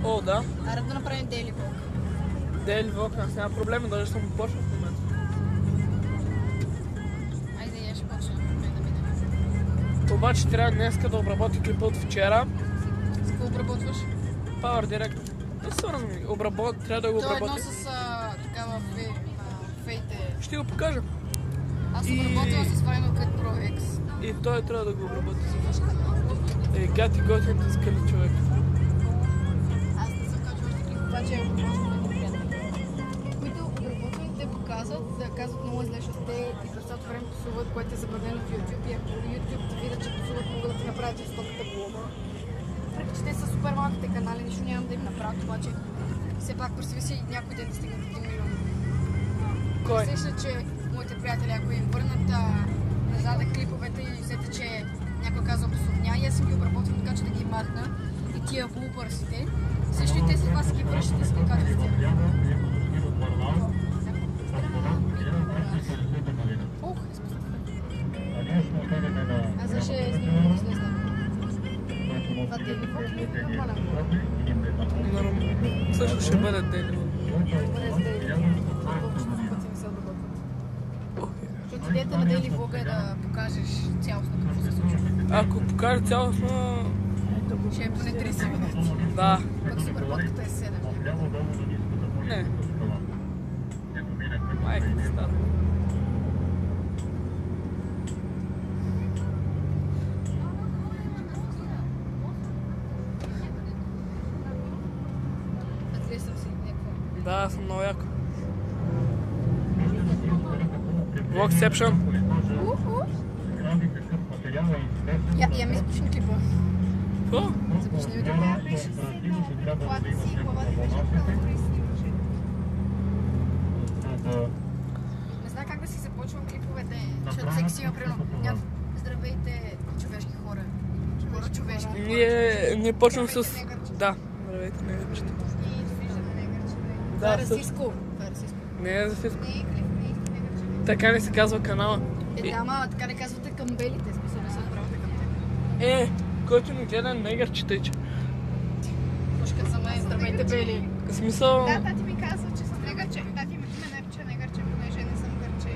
О, да. Аре да направим Daily Vlog. Daily Vlog, аз няма проблеми, даже съм почнал в момента. Айде, я ще почна. Обаче трябва днеска да обработя клипа от вчера. С какво обработваш? Power Direct. Не свързвам ми. Трябва да го То е обработя. едно с такава фейте. Ще го покажа. Аз обработвам с Final Cut Pro X. И той трябва да го обработи. Гати готините скали човек. Аз не съм качвал още клип, обаче обработвам много приятели, които обработват, те показват, казват много зле, защото те и през цялото време псуват, което е забранено в YouTube. И ако YouTube ти видят, че псуват, могат да ти направят жестоката глоба. Въпреки че те са супер малките канали, нищо нямам да им направят, обаче все пак представи си някой ден да стигнат 1 милион. Кой? Мисля, че моите приятели, ако им върнат назад клиповете и усетят, че някой казва псовня, и аз си ги обработвам така, че да ги махна и тия блупърсите. Също и те след това си ги връщат и си ги кажат с тях. Ох, аз ще снимам с незнам. Това Daily Vlog ли е нормален? Също ще бъде Daily Vlog. Защото идеята на Daily Vlog е да покажеш цялостно какво се случва. Ако покажа цялостно... Ще е поне 30 минути. Да. Пък суперподката е 7. Не. Майка ти става. Съм си някаква. Да, съм много яко. Vlogception. Я ми започна клипа. Какво? Започна ми да беше главата си, главата беше кълбора и снимаше. Не знам как да си започвам клиповете, защото всеки си има примерно. Здравейте, човешки хора. Хора човешки. Ние почвам с... Да. Здравейте, негърчета. И виждаме негърчета. Да, Това е расистско. Не е за фиско. Не е клип, не е негърчета. Така не се казва канала. Да, ама така не казвате към белите, смисъл не се отправяте към теб. Който ни гледа негърчета и че. Пушка за мен, здравейте бели. В смисъл... Да, тати ми казва, че съм негърче. Тати ме нарича негърче, понеже не съм гърче.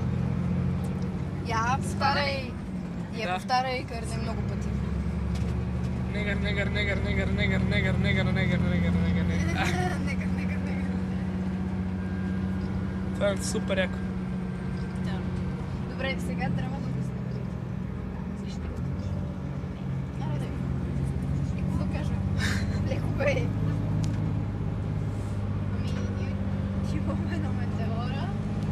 Я повтаряй. Да. Повтаряй, кърне много пъти. Негър. Това е супер яко. Добре, сега трябва да го снимам. Защо? Аре да. И какво да кажа? Леко бе. Ами, ние отиваме на Метеора.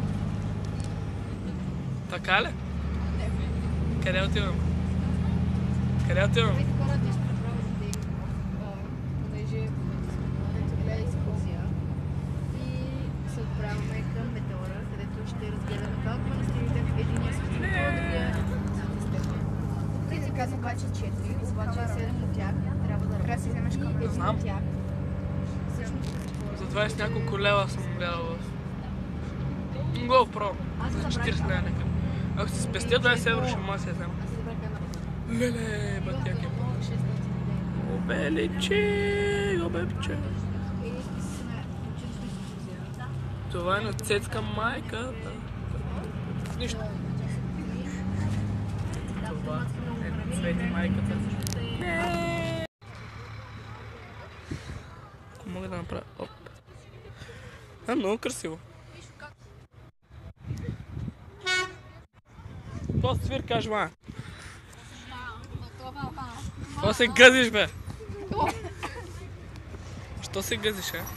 Така ли? Не бе. Къде отивам? Къде отивам? Виж хората ще направят Daily Vlog, понеже в момента сме на гледа екскурзия и се отправяме към Метеора, където ще разгледаме два от манастирите. Единия светлината, другия степен. По принцип казвам обаче 4, обаче 7 от тях трябва да работят. И един Знам. от тях всъщност За 20 няколко лева съм гледал в... GoPro. За 40 лева някъде. Ако се спестя 20 евро, ще мога да се взема. аз се забрах на Леле, батяк е. 6 Обеличе, обебче. и сме учили екскурзия. Това е на цецка майката. Нищо. Това е цвети майката. Ако мога да направя... Оп. Много красиво. Какво свиркаш, ма? Какво се гъзиш, бе? Що се гъзиш, а?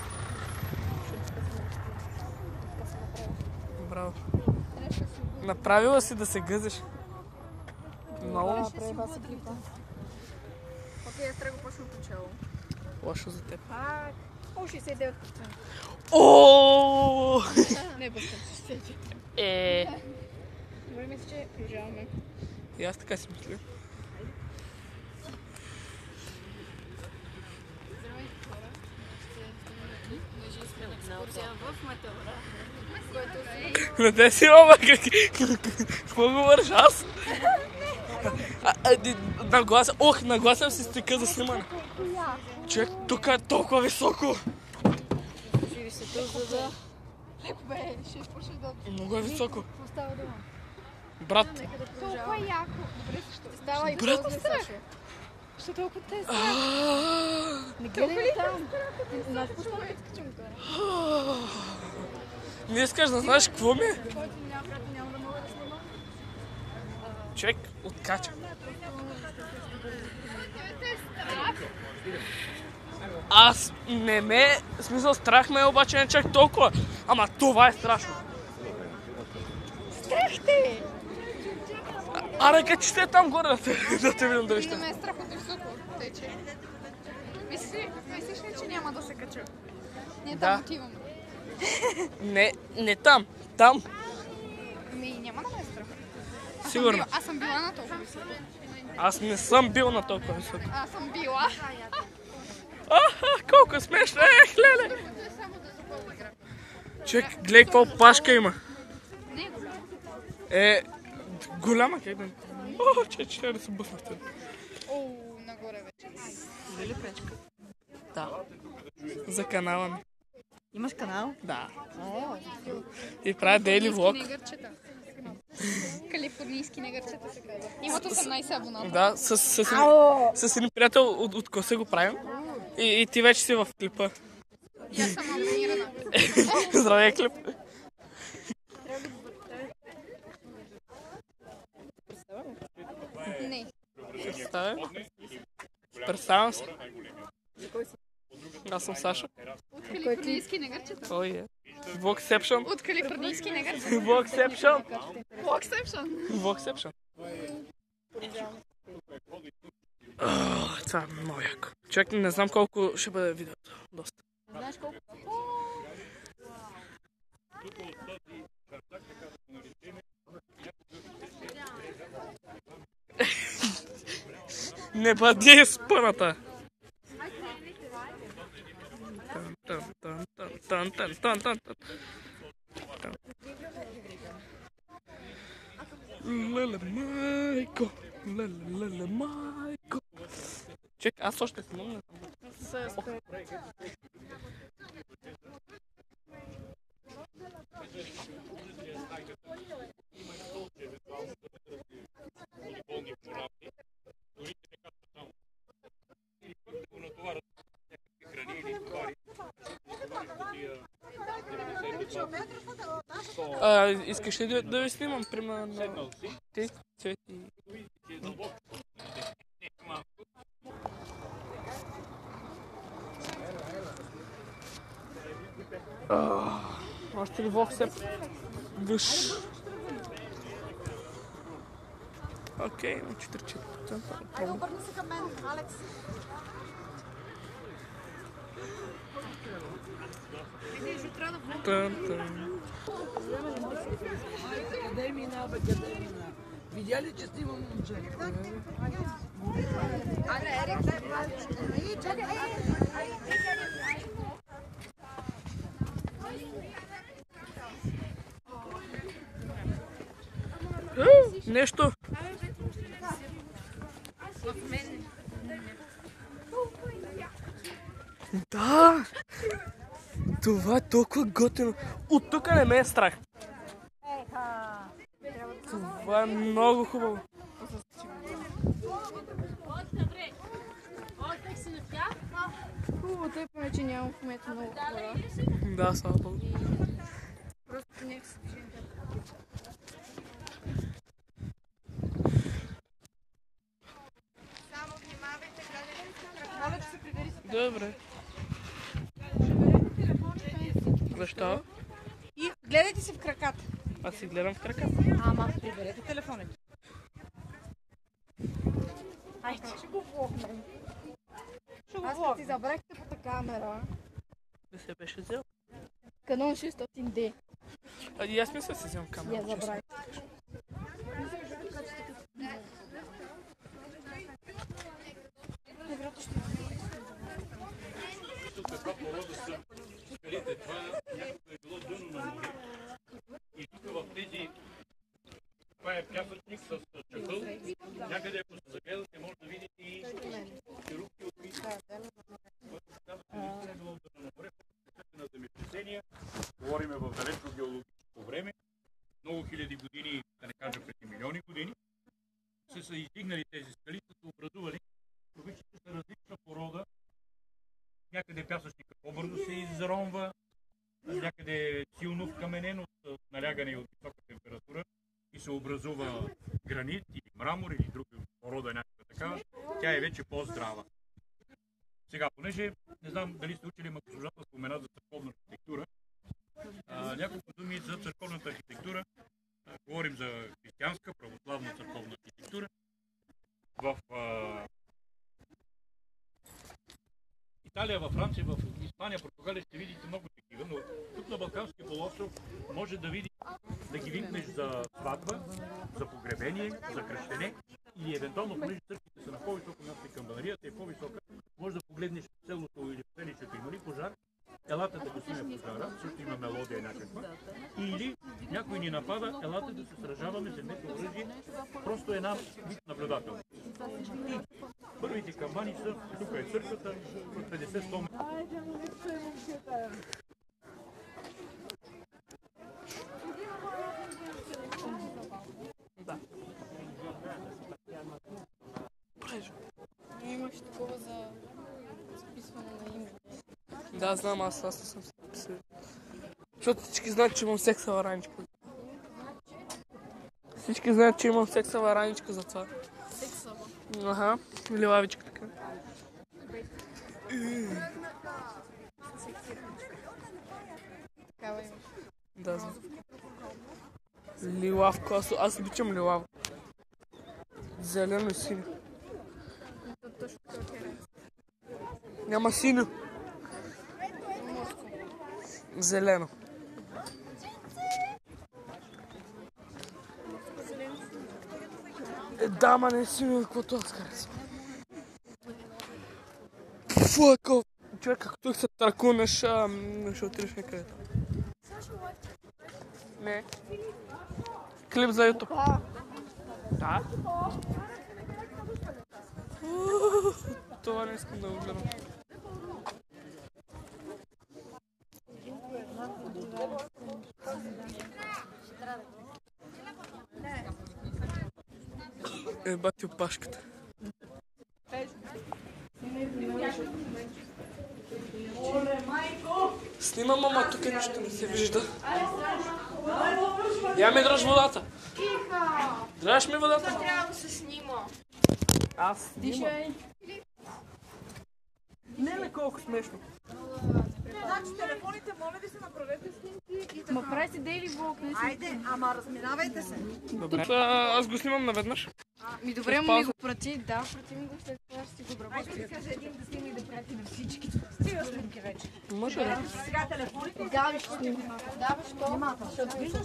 Браво. Направила си да се гъзиш. Много Окей, аз трябва да почвам почало. лошо за теб. О, 69%. О! Не, пускам 64. Добре, мисля, че продължаваме. И аз така си мисля. Здравейте хора, ще сме на екскурзия в Метеора, който Не те си, оба, какво говориш аз? Нагласям си стика за снимане. Човек, тук е толкова високо. Живи се тук, за да... Леко бе, ще почне да... Много е високо. Какво става дума? Брат, Толкова яко. Добре, защо? Става и Брат, по-зле, Сашо. Що толкова те са? Не гледай там. Знаеш, какво става, като скачам горе? не искаш да знаеш какво ми е? Който няма брат, няма да мога да снимам. Човек, откача. Аз не ме... В смисъл, страх ме, обаче не чак толкова. Ама това е страшно. Страх те! Аре, качи там горе да те видим дали И да ще. ме е страх от високо. Тъй, че... Мислиш ли, че няма да се кача? Ние Да. там отиваме. Не там. Там. Няма да ме е страх. Сигурно. Аз съм била на толкова високо. Аз не съм бил на толкова високо. Аз съм била. Колко смешно е, хлеле. Само да запълва игра. Човек, гледай какво пашка има. Не е голямо. Голяма как да... че да се бъснахте. Нагоре вече. Дали пречка? Да. За канала ми. Имаш канал? Да. О, И правя дейли влог. Негърчета. Калифорнийски негърчета се казва. Имат 18 абоната. Да, с един приятел от Косе го правим. И ти вече си в клипа. И аз съм абонирана. Здравей, клип. Не. Представям се. Аз съм Саша. От калифорнийски негърчета. Ой, Воксепшън. От калифорнийски негърчета. Воксепшън. Воксепшън. Воксепшън. Това е много яко. Човек, не знам колко ще бъде видеото. Доста. Знаеш колко? Не бъди спъната. Леле майко, леле майко. Чек, аз още снимам. Искаш ли да ви снимам, примерно, ти, Цвети? Още ли Воксеп? Гъш. Окей, на 4%. Айде, обърни се към мен, Алекс. Къде мина, бе, къде мина? Видя ли, че снимам момче? Нещо. Да! Това е толкова готино. От тук не ме е страх. Това е много хубаво. Хубаво, тъй поне, че нямам в момента много хора. Да, слава Богу. Просто нека се движим. Само внимавайте, гледайте. Моля, че се прибери се. Добре. Защо? И гледайте се в краката. Аз си гледам в краката. Ама, приберете телефоните. Айде, ще го влогнем. Аз като ти забрах тъпата камера. Да се беше взел. Canon 600D. И аз мисля си вземам камера. Я забравих. Това е пясъчник с чакъл. Някъде ако се загледате, може да заронва, някъде силно вкаменен от налягане от висока температура и се образува гранит или мрамор или друг порода някаква такава, тя е вече по-здрава. Сега, понеже не знам дали сте учили, но госпожата спомена за църковна архитектура, няколко думи за църковната архитектура. Говорим за християнска, православна църковна архитектура. В Италия, във Франция, в Испания, Португалия ще видите много такива, но тук на Балканския полуостров може да видиш, да ги винкнеш за сватба, за погребение, за кръщене или евентуално, понеже църквите са на по-високо място и камбанарията е по-висока, може да погледнеш селото или селището има ли пожар, елата да гасиме пожара, също има мелодия някаква, или някой ни напада, елата да се сражаваме, вземете оръжие, просто една вид наблюдател. И първите камбани са, тук е църквата, от 50-100 метра. Имаш такова за записване на име. Да, знам, аз не съм се записал. Защото всички знаят, че имам сексава раничка. Всички знаят, че имам сексава раничка за това. Сексава. Аха, лилавичка така. Такава имаш. Да, знам. Лилавко, аз обичам лилаво. Зелено и синьо. Точно така е. Няма синьо. Зелено. Да, ма не е синьо, каквото аз харесвам. Фуако! Човек, ако тук се търкунеш, ще отидеш някъде. Не. Клип за YouTube. Да. Това не искам да го гледам. Бати опашката. Снимам, ама тук нищо не се вижда. Я ми дръж водата. Дръж ми водата. Трябва да се снима. Аз снимам. Не, колко смешно. Значи телефоните, моля ви се, направете снимки и Ма прави си дейли влог. Айде, ама разминавайте се. Добре. Аз го снимам наведнъж. Ми добре, му ми го прати. Да, прати ми го, след това ще си го обработя. Айде, кажа един да снима и да прати на всички. Стига снимки вече. Може ли? Сега телефоните. Да, ще снимам. Да, що? Защото виждаш.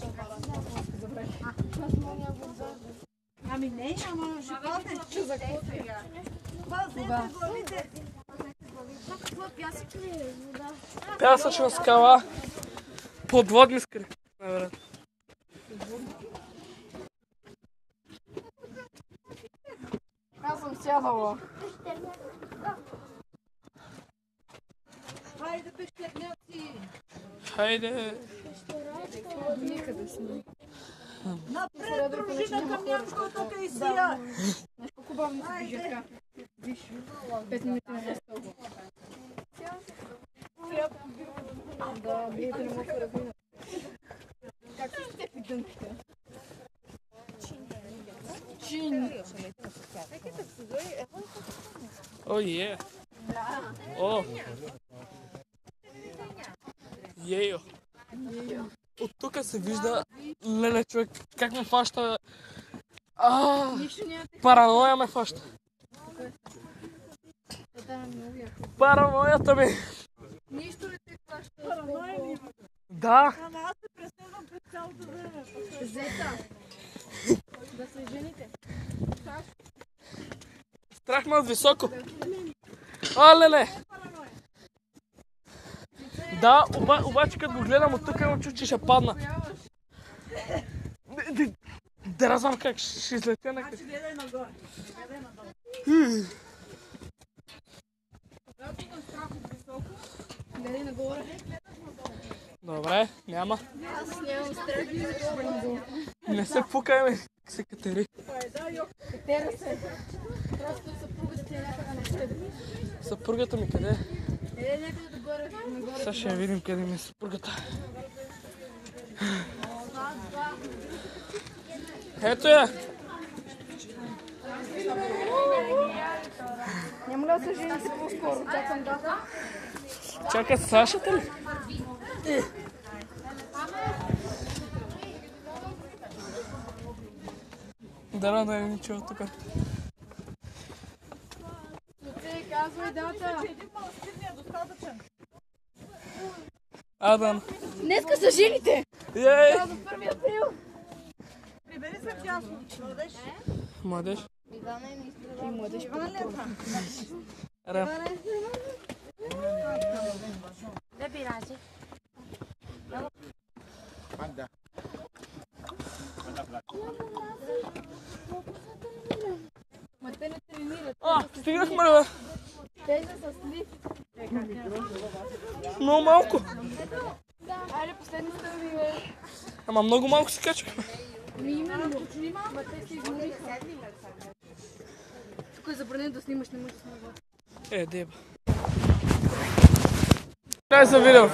Ами не, ама ще падне. Че за какво? Пазете главите. Това пясък ли е? Вода. Пясъчна скала. Подводни скали. Най-вероятно. Аз съм сядала. Хайде, пещерняци. Хайде. Никъде сме. Напред, дружина към някой тук и сия. Знаеш колко бавно се движи така? Виж, 5 минути на място. Да, биете не мога да разминат. Как се степи дънките? Чин. О, е. О. Ейо. От тук се вижда, леле човек, как ме фаща. Нищо няма. Параноя ме фаща. Да, много яко. Параноята ми. Нищо не те хваща. Да. Ама аз се преследвам през цялото време. Зета. Да се жените. Страх ме от високо. Леле. Да, обаче като го гледам от тук имам чувство, че ще падна. Да разбам как ще излетя някъде. Значи гледай нагоре. Гледай надолу. Когато имам страх от високо, Гледай нагоре. Добре, няма. Аз нямам страх и нагоре. Не се пукай, ме. Се катери. Катера се. Просто съпругата ти е някъде на теб. Съпругата ми къде е? някъде догоре. Сега ще видим къде ми е съпругата. Ето я! Няма ли да се жените по-скоро? Чакам дата. Чакай, Сашата ли? Да, да, ничего тук. Те казвай дата. Един палестинния е достатъчен. Адан. Днеска са жените. Ей! За 1 април. Прибери се в тясно. Младеж. Младеж. И младеж. Иван ли е това? Рем. Ма те не тренират. Стигнахме ли, бе? Те са с лифт. Много малко. Айде, последни стъпи, бе. Ама много малко се качахме. Ми именно. Ма те се измориха. Тук е забранено да снимаш, не можеш да снимаш. Деба. Край за видео.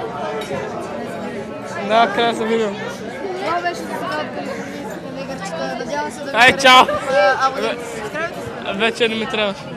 Да, край за видео. Това беше за сега от калифорнийските негърчета. Надявам се да ви Ай, чао! Абонирайте се. Вече не ми трябваше.